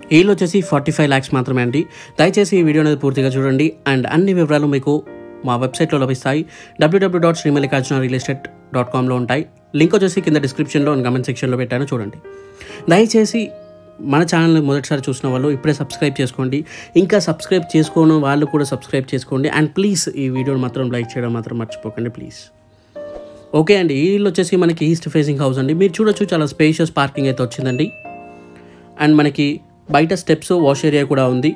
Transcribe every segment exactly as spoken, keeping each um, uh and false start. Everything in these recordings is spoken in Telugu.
ఈల్ వచ్చేసి ఫార్టీ ఫైవ్ ల్యాక్స్ మాత్రమే అండి. దయచేసి ఈ వీడియో అనేది పూర్తిగా చూడండి అండ్ అన్ని వివరాలు మీకు మా వెబ్సైట్లో లభిస్తాయి. W W dot Shri Mallikarjuna real estate dot కామ్లో ఉంటాయి. లింక్ వచ్చేసి కింద డిస్క్రిప్షన్లో అండ్ కమెంట్ సెక్షన్లో పెట్టాను, చూడండి. దయచేసి మన ఛానల్ని మొదటిసారి చూసిన వాళ్ళు ఇప్పుడే సబ్స్క్రైబ్ చేసుకోండి. ఇంకా సబ్స్క్రైబ్ చేసుకోని వాళ్ళు కూడా సబ్స్క్రైబ్ చేసుకోండి అండ్ ప్లీజ్ ఈ వీడియోని మాత్రం లైక్ చేయడం మాత్రం మర్చిపోకండి ప్లీజ్. ఓకే అండి, ఈ ఇల్లు వచ్చేసి మనకి ఈస్ట్ ఫేసింగ్ హౌస్ అండి. మీరు చూడొచ్చు చాలా స్పేషియస్ పార్కింగ్ అయితే వచ్చిందండి. అండ్ మనకి బయట స్టెప్స్, వాష్ ఏరియా కూడా ఉంది.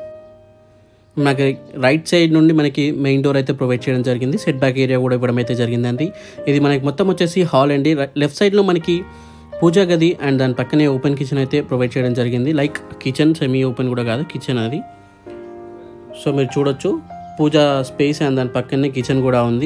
మనకి రైట్ సైడ్ నుండి మనకి మెయిన్ డోర్ అయితే ప్రొవైడ్ చేయడం జరిగింది. సెట్ బ్యాక్ ఏరియా కూడా ఇవ్వడం అయితే జరిగిందండి. ఇది మనకి మొత్తం వచ్చేసి హాల్ అండి. లెఫ్ట్ సైడ్లో మనకి పూజా గది అండ్ దాని పక్కనే ఓపెన్ కిచెన్ అయితే ప్రొవైడ్ చేయడం జరిగింది. లైక్ కిచెన్ సెమీ ఓపెన్ కూడా కాదు, కిచెన్ అది. సో మీరు చూడొచ్చు పూజా స్పేస్ అండ్ దాని పక్కనే కిచెన్ కూడా ఉంది.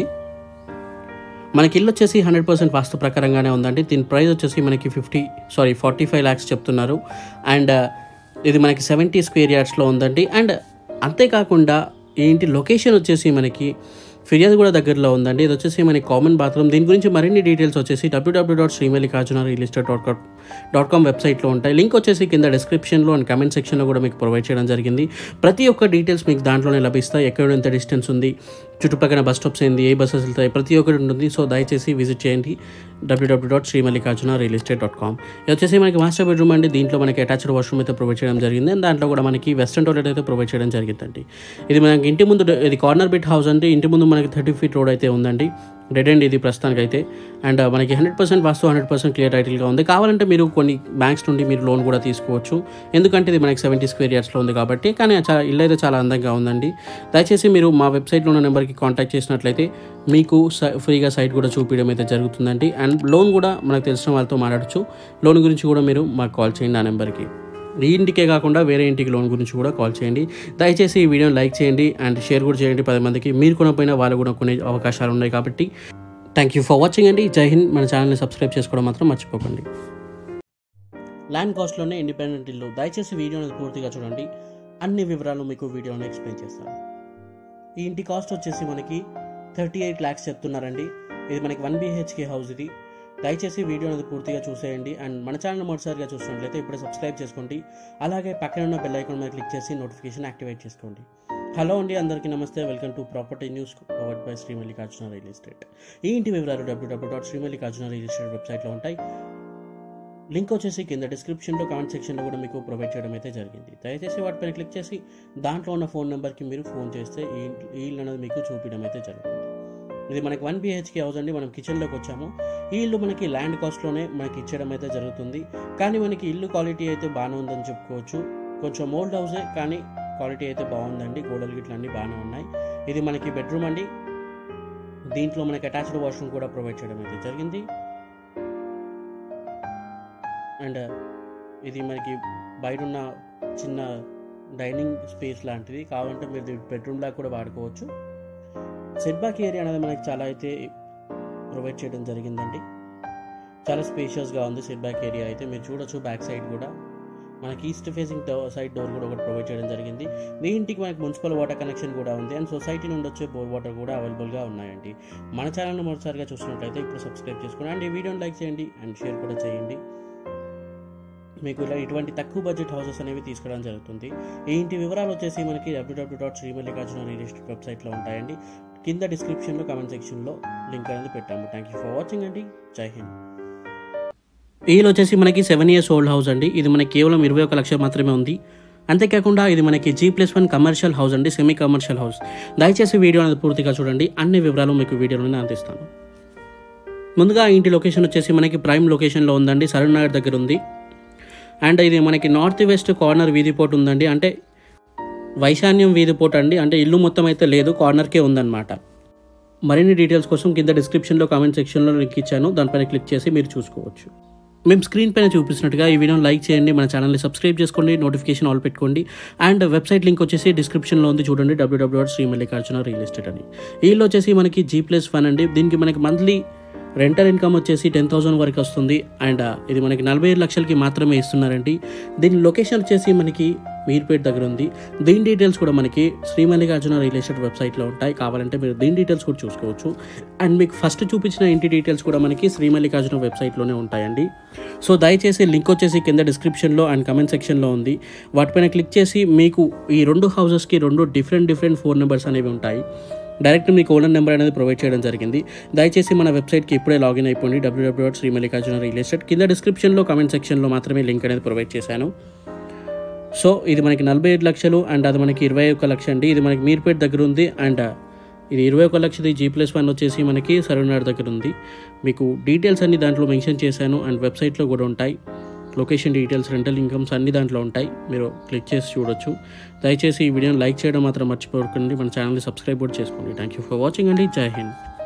మనకి ఇల్లు వచ్చేసి హండ్రెడ్ పర్సెంట్ వాస్తు ప్రకారంగానే ఉందండి. దీని ప్రైస్ వచ్చేసి మనకి fifty sorry forty five lakhs చెప్తున్నారు. అండ్ ఇది మనకి సెవెంటీ స్క్వేర్ యార్డ్స్లో ఉందండి. అండ్ అంతేకాకుండా ఏంటి లొకేషన్ వచ్చేసి మనకి ఫిర్యాదు కూడా దగ్గరలో ఉందండి. ఇది వచ్చేసి మనకి కామన్ బాత్రూమ్. దీని గురించి మరిన్ని డీటెయిల్స్ వచ్చేసి W W dot Shri Mallikarjuna real estate dot com dot com వెబ్సైట్లో ఉంటాయి. లింక్ వచ్చేసి కింద డిస్క్రిప్షన్లో అండ్ కమెంట్ సెక్షన్లో కూడా మీకు ప్రొవైడ్ చేయడం జరిగింది. ప్రతి ఒక్క డీటెయిల్స్ మీకు దాంట్లోనే లభిస్తాయి. ఎక్కడ ఎంత డిస్టెన్స్ ఉంది, చుట్టుపక్కల బస్ స్టాప్స్ ఏంది, ఏ బస్సెస్ వెళ్తాయి, ప్రతి ఒక్కటి ఉంటుంది. సో దయచేసి విజిట్ చేయండి W W dot Shri Mallikarjuna real estate dot com. ఇది వచ్చేసి మనకి మాస్టర్ బెడ్రూమ్ అండి. దీంట్లో మనకి అటాచ్డ్ వాష్రూమ్ అయితే ప్రొవైడ్ చేయడం జరిగింది. అండ్ దాంట్లో కూడా మనకి వెస్టర్న్ టాయిలెట్ అయితే ప్రొవైడ్ చేయడం జరిగిందండి. ఇది మనకి ఇంటి ముందు, ఇది కార్నర్ బిట్ హౌస్ అండి. ఇంటి ముందు మనకి థర్టీ ఫీట్ రోడ్ అయితే ఉందండి. డెడ్ అండ్ ఇది ప్రస్తుతానికి అయితే. అండ్ మనకి hundred percent vastu hundred percent clear టైటిల్గా ఉంది. కావాలంటే మీరు కొన్ని బ్యాంక్స్ నుండి మీరు లోన్ కూడా తీసుకోవచ్చు, ఎందుకంటే ఇది మనకి సెవెంటీ స్క్వేర్ యార్డ్స్లో ఉంది కాబట్టి. కానీ చాలా ఇల్లు అయితే చాలా అందంగా ఉందండి. దయచేసి మీరు మా వెబ్సైట్లో ఉన్న నెంబర్కి కాంటాక్ట్ చేసినట్లయితే మీకు ఫ్రీగా సైట్ కూడా చూపించడం అయితే జరుగుతుందండి. అండ్ లోన్ కూడా మనకు తెలిసిన వాళ్ళతో మాట్లాడచ్చు. లోన్ గురించి కూడా మీరు మాకు కాల్ చేయండి ఆ నెంబర్కి. ఈ ఇంటికే కాకుండా వేరే ఇంటికి లోన్ గురించి కూడా కాల్ చేయండి. దయచేసి ఈ వీడియోని లైక్ చేయండి అండ్ షేర్ కూడా చేయండి పది మందికి. మీరు కొనపోయినా వాళ్ళు కూడా కొనే అవకాశాలు ఉన్నాయి కాబట్టి. థ్యాంక్ యూ ఫర్ వాచింగ్ అండి. జై హింద్. మన ఛానల్ని సబ్స్క్రైబ్ చేసుకోవడం మాత్రం మర్చిపోకండి. ల్యాండ్ కాస్ట్లోనే ఇండిపెండెంట్ ఇల్లు. దయచేసి వీడియోని పూర్తిగా చూడండి. అన్ని వివరాలు మీకు వీడియోలో ఎక్స్ప్లెయిన్ చేస్తాను. ఈ ఇంటి కాస్ట్ వచ్చేసి మనకి థర్టీ ఎయిట్ ల్యాక్స్ చెప్తున్నారండి. ఇది మనకి వన్ బీహెచ్కే హౌస్. ఇది దయచేసి వీడియో అనేది పూర్తిగా చూసేయండి. అండ్ మన ఛానల్ మొదటిసారిగా చూసినట్లయితే ఇప్పుడే సబ్స్క్రైబ్ చేసుకోండి. అలాగే పక్కన ఉన్న బెల్ ఐకాన్ మీద క్లిక్ చేసి నోటిఫికేషన్ యాక్టివేట్ చేసుకోండి. హలో అండి, అందరికీ నమస్తే. Welcome to property news powered by Shri Mallikarjuna real estate. ఈ ఇంటి వివరాలు W W dot Shri Mallikarjuna real estate వెబ్సైట్లో ఉంటాయి. లింక్ వచ్చేసి కింద డిస్క్రిప్షన్లో, కామెంట్ సెక్షన్లో కూడా మీకు ప్రొవైడ్ చేయడం అయితే జరిగింది. దయచేసి వాటిపైన క్లిక్ చేసి దాంట్లో ఉన్న ఫోన్ నెంబర్కి మీరు ఫోన్ చేస్తే ఈ ఇల్లు అనేది మీకు చూపించడం అయితే జరుగుతుంది. ఇది మనకి వన్ బీహెచ్కే హౌస్ అండి. మనం కిచెన్లోకి వచ్చాము. ఈ ఇల్లు మనకి ల్యాండ్ కాస్ట్లోనే మనకి ఇచ్చడం అయితే జరుగుతుంది. కానీ మనకి ఇల్లు క్వాలిటీ అయితే బాగానే ఉందని చెప్పుకోవచ్చు. కొంచెం ఓల్డ్ హౌసే కానీ క్వాలిటీ అయితే బాగుందండి. గోడలు గిట్లు అన్నీ బాగానే ఉన్నాయి. ఇది మనకి బెడ్రూమ్ అండి. దీంట్లో మనకి అటాచ్డ్ వాష్రూమ్ కూడా ప్రొవైడ్ చేయడం అయితే జరిగింది. అండ్ ఇది మనకి బయట ఉన్న చిన్న డైనింగ్ స్పేస్ లాంటిది. కావాలంటే మీరు బెడ్రూమ్ లాగా కూడా వాడుకోవచ్చు. సెట్ బ్యాక్ ఏరియా అనేది మనకి చాలా అయితే ప్రొవైడ్ చేయడం జరిగిందండి. చాలా స్పేషియస్గా ఉంది సెట్ బ్యాక్ ఏరియా అయితే. మీరు చూడొచ్చు బ్యాక్ సైడ్ కూడా మనకి ఈస్ట్ ఫేసింగ్ సైడ్ డోర్ కూడా ఒకటి ప్రొవైడ్ చేయడం జరిగింది. మీ ఇంటికి మనకి మున్సిపల్ వాటర్ కనెక్షన్ కూడా ఉంది. అండ్ సొసైటీ నుండి వచ్చే బోర్ వాటర్ కూడా అవైలబుల్గా ఉన్నాయండి. మన ఛానల్ని మొదటిసారిగా చూసినట్లయితే ఇప్పుడు సబ్స్క్రైబ్ చేసుకోండి అండ్ ఈ వీడియోని లైక్ చేయండి అండ్ షేర్ కూడా చేయండి. మీకు ఇలా ఇటువంటి తక్కువ బడ్జెట్ హౌసెస్ అనేవి తీసుకోవడం జరుగుతుంది. ఈ ఇంటి వివరాలు వచ్చేసి మనకి W W dot Shri Mallikarjuna real estate వెబ్సైట్లో ఉంటాయండి. కింద డిస్క్రిప్షన్లో, కామెంట్ సెక్షన్లో లింక్ అనేది పెట్టాము. థ్యాంక్ యూ ఫర్ వాచింగ్ అండి. జై హింద్. ఈలో వచ్చేసి మనకి సెవెన్ ఇయర్స్ ఓల్డ్ హౌస్ అండి. ఇది మనకి కేవలం ఇరవై ఒక లక్ష మాత్రమే ఉంది. అంతేకాకుండా ఇది మనకి G plus one commercial house అండి, సెమీ కమర్షియల్ హౌస్. దయచేసి వీడియో అనేది పూర్తిగా చూడండి. అన్ని వివరాలు మీకు వీడియోలోనే అందిస్తాను. ముందుగా ఇంటి లొకేషన్ వచ్చేసి మనకి ప్రైమ్ లొకేషన్లో ఉందండి. సరూర్ నగర్ దగ్గర ఉంది. అండ్ ఇది మనకి నార్త్ వెస్ట్ కార్నర్ వీధిపోటు ఉందండి. అంటే వైశాన్యం వీధిపోటు అండి. అంటే ఇల్లు మొత్తం అయితే లేదు, కార్నర్కే ఉందన్నమాట. మరిన్ని డీటెయిల్స్ కోసం కింద డిస్క్రిప్షన్లో, కామెంట్ సెక్షన్లో లింక్ ఇచ్చాను. దానిపైన క్లిక్ చేసి మీరు చూసుకోవచ్చు. మేము స్క్రీన్ పైన చూపిస్తున్నట్టుగా ఈ వీడియోని లైక్ చేయండి. మన ఛానల్ని సబ్స్క్రైబ్ చేసుకోండి. నోటిఫికేషన్ ఆల్ పెట్టుకోండి. అండ్ వెబ్సైట్ లింక్ వచ్చేసి డిస్క్రిప్షన్లో ఉంది, చూడండి. W W dot Shri Mallikarjuna real estate అని. ఈ ఇల్లు వచ్చేసి మనకి జీ ప్లస్ వన్ అండి. దీనికి మనకి మంత్లీ రెంటల్ ఇన్కమ్ వచ్చేసి టెన్ థౌసండ్ వరకు వస్తుంది. అండ్ ఇది మనకి నలభై ఐదు లక్షలకి మాత్రమే ఇస్తున్నారండి. దీని లొకేషన్ వచ్చేసి మనకి మీర్పేట్ దగ్గర ఉంది. దీని డీటెయిల్స్ కూడా మనకి శ్రీ మల్లికార్జున రియల్ ఎస్టేట్ వెబ్సైట్లో ఉంటాయి. కావాలంటే మీరు దీని డీటెయిల్స్ కూడా చూసుకోవచ్చు. అండ్ మీకు ఫస్ట్ చూపించిన ఇంటి డీటెయిల్స్ కూడా మనకి శ్రీ మల్లికార్జున వెబ్సైట్లోనే ఉంటాయండి. సో దయచేసి లింక్ వచ్చేసి కింద డిస్క్రిప్షన్లో అండ్ కమెంట్ సెక్షన్లో ఉంది. వాటిపైన క్లిక్ చేసి మీకు ఈ రెండు హౌసెస్కి రెండు డిఫరెంట్ డిఫరెంట్ ఫోన్ నెంబర్స్ అనేవి ఉంటాయి. డైరెక్ట్ మీకు ఓనర్ నెంబర్ అనేది ప్రొవైడ్ చేయడం జరిగింది. దయచేసి మన వెబ్సైట్కి ఇప్పుడే లాగిన్ అయిపోండి. W W dot Shri Mallikarjuna real estate కింద డిస్క్రిప్షన్లో కమెంట్ సెక్షన్లో మాత్రమే లింక్ అనేది ప్రొవైడ్ చేశాను. సో ఇది మనకి నలభై ఐదు లక్షలు అండ్ అది మనకి ఇరవై ఒక్క లక్ష అండి. ఇది మనకి మీర్పేట్ దగ్గర ఉంది. అండ్ ఇది ఇరవై ఒక లక్షది జీ ప్లస్ వన్ వచ్చేసి మనకి సరవనాడ్ దగ్గర ఉంది. మీకు డీటెయిల్స్ అన్ని దాంట్లో మెన్షన్ చేశాను అండ్ వెబ్సైట్లో కూడా ఉంటాయి. లొకేషన్ డీటెయిల్స్, రెంటల్ ఇన్కమ్స్ అన్ని దాంట్లో ఉంటాయి. మీరు క్లిక్ చేసి చూడొచ్చు. దయచేసి ఈ వీడియోని లైక్ చేయడం మాత్రం మర్చిపోకండి. మన ఛానల్ని సబ్స్క్రైబ్ కూడా చేసుకోండి. థ్యాంక్ యూ ఫర్ వాచింగ్ అండి. జై హింద్.